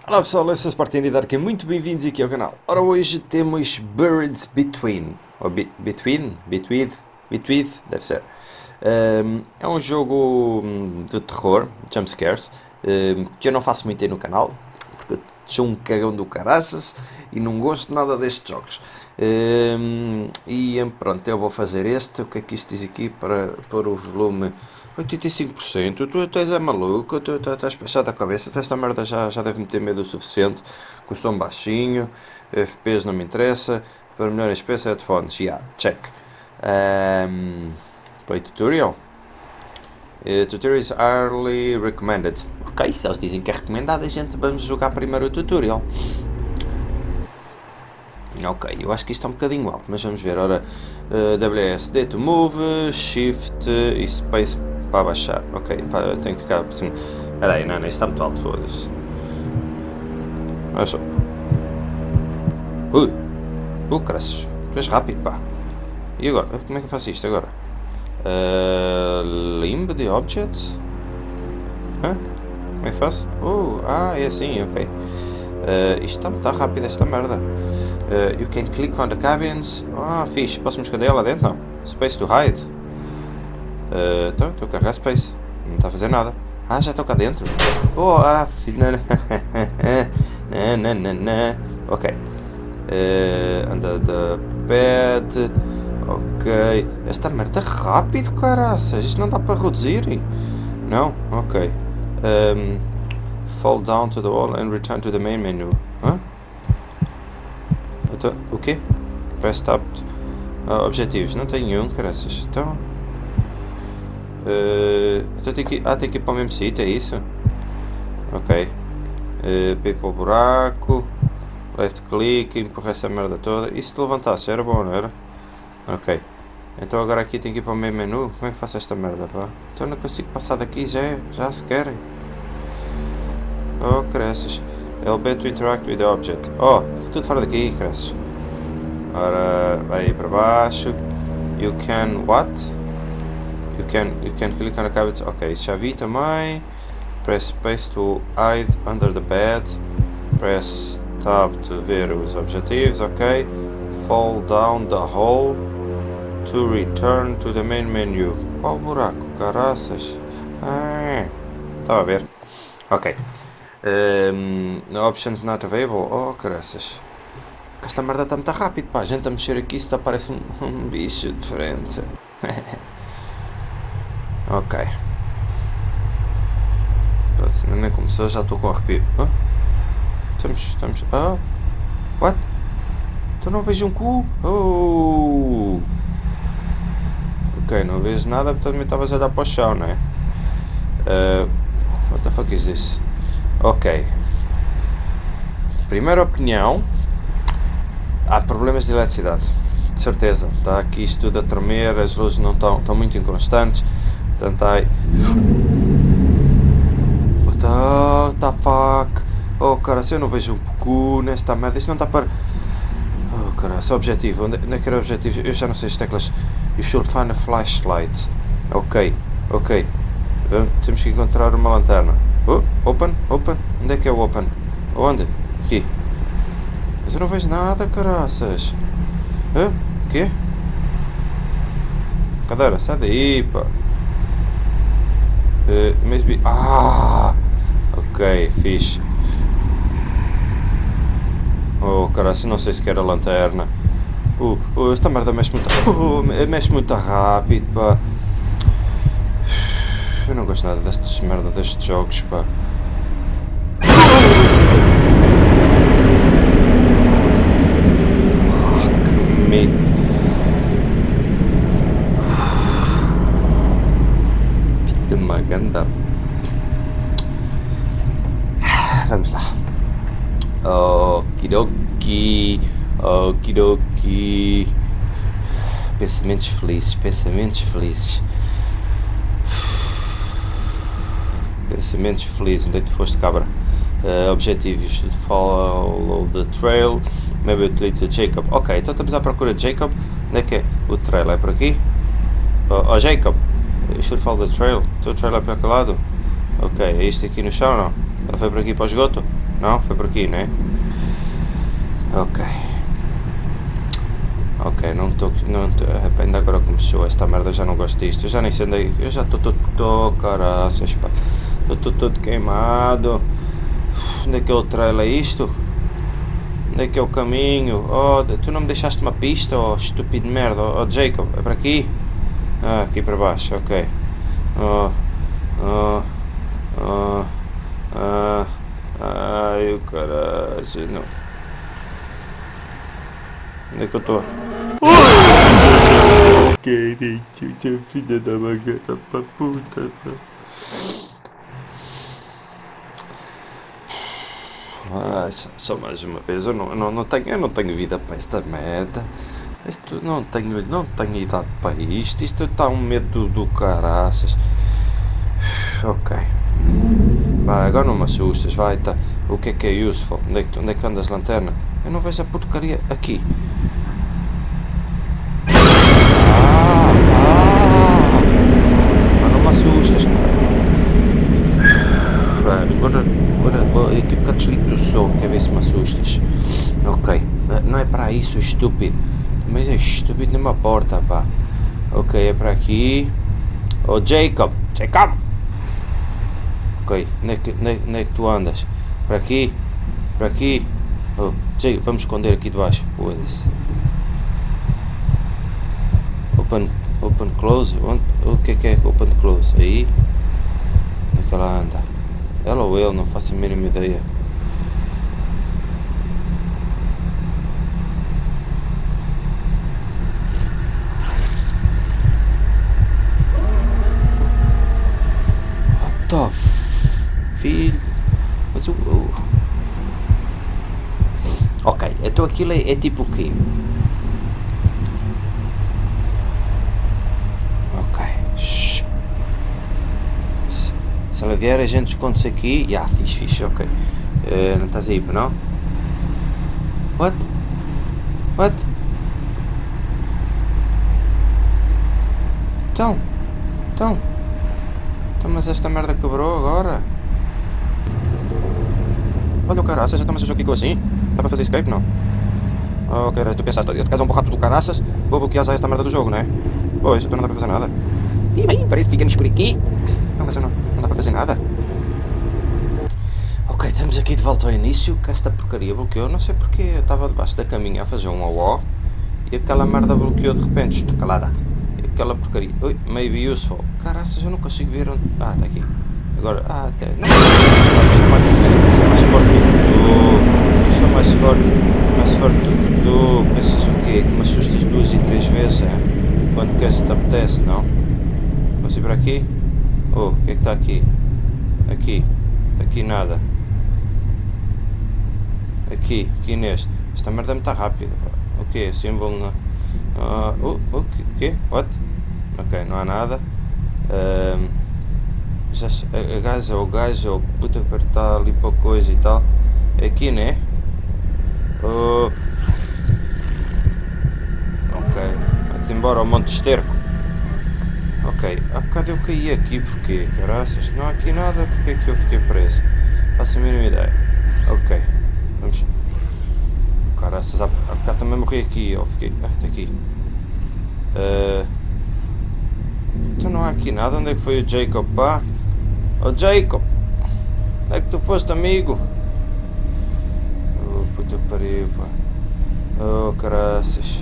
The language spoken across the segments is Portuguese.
Olá pessoal, eu sou o Spartini Dark, muito bem-vindos aqui ao canal. Ora, hoje temos Birds Between, ou Between, deve ser. É um jogo de terror, jumpscares, que eu não faço muito aí no canal, porque eu sou um cagão do caraças e não gosto nada destes jogos. Pronto, eu vou fazer este. O que é que isto diz aqui para pôr o volume 85%? Tu és maluco, tu estás fechado a cabeça, tu esta merda já deve me ter medo o suficiente, com o som baixinho, FPS não me interessa, para melhor FPS headphones, check. Play tutorial. Tutorials are recommended. Ok, se eles dizem que é recomendado, a gente vamos jogar primeiro o tutorial. Ok, eu acho que isto está um bocadinho alto, mas vamos ver. Ora, WSD to move, Shift e Space para baixar. Ok, tenho que ficar assim. Espera aí, não, isto está muito alto, foda-se. Olha só. Caraças, tu és rápido, pá. E agora? Como é que eu faço isto agora? Limb the object? Hã? Como é que faço? É assim, ok. Isto está muito rápido, esta merda. You can click on the cabins. Fixe, posso me esconder lá dentro? Não. Space to hide. Então, estou a carregar space. Não está a fazer nada. Já estou cá dentro. Não. Ok. Under the bed. Ok. Esta merda é rápido, caraças. Isto não dá para reduzir. Não? Ok. Fall down to the wall and return to the main menu. Então, o quê? Press tab. Objetivos. Não tenho nenhum, caraças. Então tem que ir para o mesmo sítio, é isso? Ok. Para ir para o buraco. Left click, empurrar essa merda toda. E se levantasse era bom, não era? Ok. Então agora aqui tem que ir para o mesmo menu. Como é que faço esta merda, pá? Então não consigo passar daqui já se querem. Caraças. LB to interact with the object. Tudo fora daqui, caraças. Ora, vai para baixo. You can what? You can click on the cabinets. Ok, isso já vi também. Press space to hide under the bed. Press tab to ver os objetivos. Ok. Fall down the hole to return to the main menu. Qual buraco, caraças? Estava a ver. Ok. Options not available. Caraças. Esta merda está muito rápido, pá. A gente a mexer aqui, isto aparece um bicho diferente. Ok. Nem começou, já estou com arrepio. Estamos. What? Então não vejo um cu. Ok, não vejo nada, portanto também estavas a olhar para o chão, não é? What the fuck is this? Ok. Primeira opinião. Há problemas de eletricidade. De certeza. Está aqui isto tudo a tremer, as luzes não estão muito inconstantes. Portanto, what the fuck? Cara, se eu não vejo um pouco nesta merda, isto não está para... cara, esse objetivo. Onde é que era o objetivo? Eu já não sei as teclas. You should find a flashlight. Ok. Temos que encontrar uma lanterna. Open. Onde é que é o open? Onde? Aqui. Mas eu não vejo nada, caraças. O quê? Cadeira, sai daí, pá. Ok, fixe. Caraças, não sei se quer a lanterna. Esta merda mexe muito rápido, pá. Eu não gosto nada destes jogos, pá. Fuck me. Pita maganda. Vamos lá. Okidoki. Pensamentos felizes. Pensamentos felizes. Onde é que tu foste, cabra? Objetivos. Follow the trail. Maybe it lead to Jacob. Ok, então estamos à procura de Jacob. Onde é que é? O trail é por aqui? Jacob. You should follow the trail. O teu trail é para aquele lado? Ok, é isto aqui no chão, não? Ele foi por aqui para o esgoto? Não? Foi por aqui, né? Ok. Ok, não estou. Ainda agora começou esta merda, eu já não gosto disto. Eu já nem sei onde é. Eu já estou todo. Caraças, pá. Estou todo queimado. Onde é que é o trail? É isto? Onde é que é o caminho? Oh, tu não me deixaste uma pista, oh estúpido merda. Oh Jacob, é para aqui? Ah, aqui para baixo, ok. Ai, o caralho, não. Onde é que eu estou? Querido, teu filho da bagata pra puta. Ah, só mais uma vez, eu não tenho vida para esta merda. Isto, não tenho idade para isto. Isto está um medo do caraças. Ok. Vai, agora não me assustas, vai, tá. O que é useful? Onde é que andas, lanterna? Eu não vejo a porcaria aqui. Mas não me assustas. Agora aqui um bocado desligo do som, quer ver se me assustas. Ok, não é para isso, estúpido. Mas é estúpido numa porta, pá. Ok, é para aqui. Oh, Jacob! Ok, onde é que tu andas? Para aqui? Para aqui? Oh, Jacob, vamos esconder aqui debaixo. Foda-se. Open, close? O que é open, close? Aí? Onde é que ela anda? Ela ou ele, não faço a mínima ideia. What the filho? Mas ok, então aquilo é tipo o quê? Ok. Shhh. Se ela vier a gente esconde-se aqui. Fixe, ok. Não estás aí, não? What? Então, mas esta merda quebrou agora? Olha o caraças, então mas o jogo ficou assim? Dá para fazer escape, não? Oh, ok, tu pensaste, este caso é um bocado do caraças, vou bloquear já esta merda do jogo, não é? Pois, então não dá para fazer nada. E bem, parece que ficamos por aqui. Não, mas não dá para fazer nada. Ok, estamos aqui de volta ao início, que esta porcaria bloqueou, não sei porque eu estava debaixo da caminha a fazer um OO e aquela merda bloqueou de repente, estou calada. E aquela porcaria, ui, maybe useful. Caraças, eu não consigo ver onde... Ah, está aqui. Agora, até... Não, eu sou mais forte do que tu. Eu sou mais forte do que tu. Pensas o quê? Que me assustas 2 e 3 vezes, é? Quando queres te apetece, não? Posso ir para aqui? Oh, o que é que está aqui? Aqui nada. Aqui neste. Esta merda é muito rápida. O que? Símbolo na... o quê? What? Ok, não há nada. A gaja ou o gajo ou puta que está ali para coisa e tal. É aqui, né? Ok. Vai-te embora ao monte de esterco. Ok. Há bocado eu caí aqui, porquê? Caraças, não há aqui nada, porque é que eu fiquei preso? Faço a mínima ideia. Ok. Vamos. Caraças, há bocado também morri aqui, eu fiquei. Está aqui. Então não há aqui nada, onde é que foi o Jacob, pá? Oh Jacob! Onde é que tu foste, amigo? Oh, puta que pariu, pá. Oh, caraças.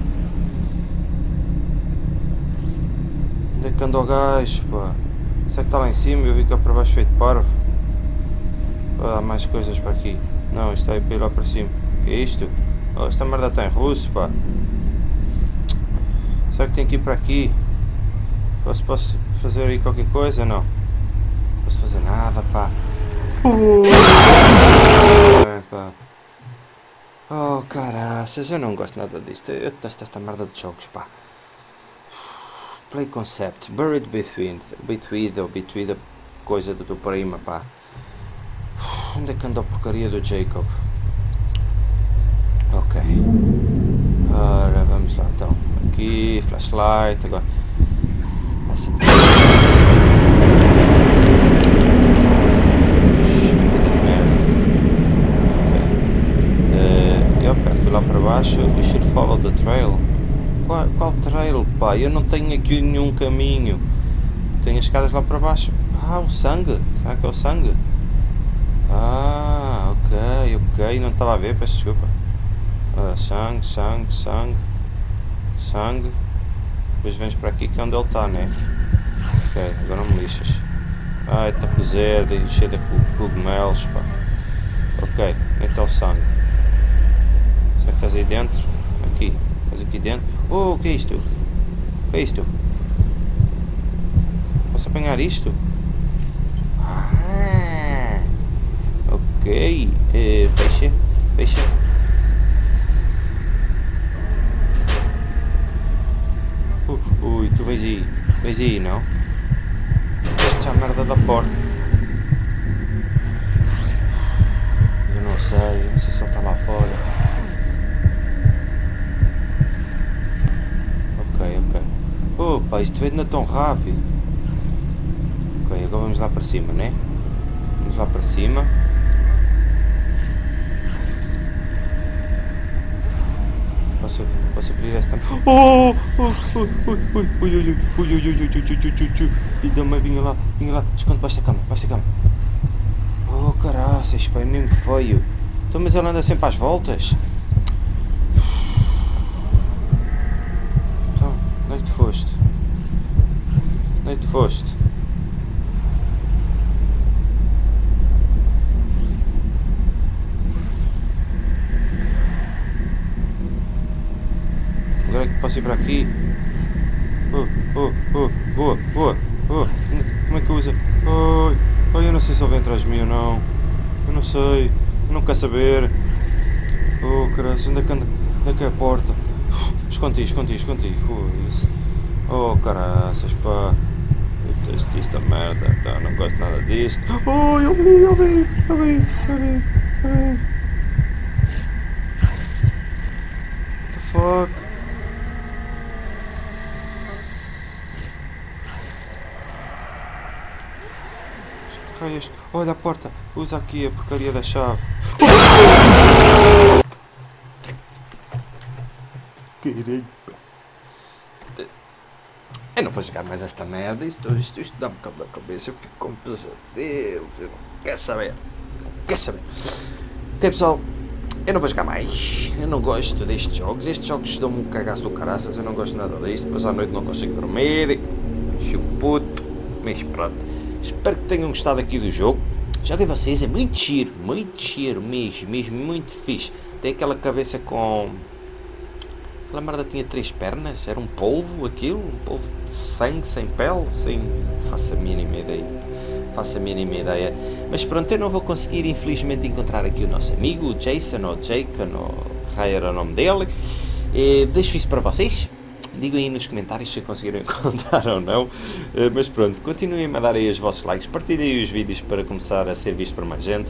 Onde é que anda o gajo, pá? Será que está lá em cima? Eu vi cá para baixo feito parvo. Há mais coisas para aqui. Não, isto está aí para ir lá para cima. O que é isto? Oh, esta merda está em russo, pá. Será que tem que ir para aqui? Posso fazer aí qualquer coisa? Não. Não posso fazer nada, pá. Pá. Oh, caraças, eu não gosto nada disto. Eu detesto esta merda de jogos, pá. Play concept. Buried between a coisa do teu prima, pá. Onde é que anda a porcaria do Jacob? Ok. Ora, vamos lá então. Aqui, flashlight, agora. Essa... Estúpida merda. 2 pá, eu não tenho aqui nenhum caminho. Tenho as escadas lá para baixo. Ah, o sangue. Será que é o sangue? Ah, ok. Não estava a ver, peço desculpa. Sangue. Depois vens para aqui que é onde ele está, né? Ok, agora não me lixas. Ai, está cozida e cheia de cogumelos, pá. Ok, onde está o sangue? Será que estás aí dentro? Aqui, estás aqui dentro? Oh, o que é isto? O que é isto? Posso apanhar isto? Ah, ok. Fecha. Ui, tu vais aí, não? Fecha a merda da porta. Eu não sei se ele está lá fora. Ok. Opa, isto veio não tão rápido. Ok, agora vamos lá para cima, né? Vamos lá para cima. Posso abrir esta? Ui. Filho da mãe, vinha lá. Esconde para esta cama. Oh, caraças, pá, é mesmo feio. Então, mas ela anda sempre às voltas. Então, onde é que tu foste? Agora é que posso ir para aqui? Boa. Como é que eu uso? Ai, eu não sei se ele vem atrás de mim ou não. Eu não sei. Eu não quero saber. Oh, caralho, onde é que é a porta? Esconde. Oh, caraças, pá. Eu detesto esta merda, tá? Não gosto nada disto. Oh, eu vi. What the fuck? Olha a porta, usa aqui a porcaria da chave. Caralho. Eu não vou jogar mais esta merda, isto dá-me cabo da cabeça, eu fico com pesadelos, eu não quero saber. Ok, pessoal, eu não vou jogar mais, eu não gosto destes jogos dão-me um cagaço do caraças, eu não gosto nada disto, depois à noite não consigo dormir, chuputo, mas pronto. Espero que tenham gostado aqui do jogo. Joguem vocês, é muito giro mesmo, muito fixe. Tem aquela cabeça com... Aquela merda tinha 3 pernas, era um polvo aquilo, um polvo de sangue, sem pele, faço a mínima ideia. Mas pronto, eu não vou conseguir infelizmente encontrar aqui o nosso amigo, o Jason ou Jacob, ou raio era o nome dele. Deixo isso para vocês. Digam aí nos comentários se conseguiram encontrar ou não, mas pronto, continuem a dar aí os vossos likes, partilhem aí os vídeos para começar a ser visto por mais gente,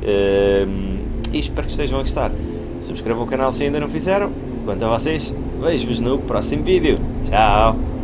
e espero que estejam a gostar. Subscrevam o canal se ainda não fizeram. Quanto a vocês, vejo-vos no próximo vídeo. Tchau!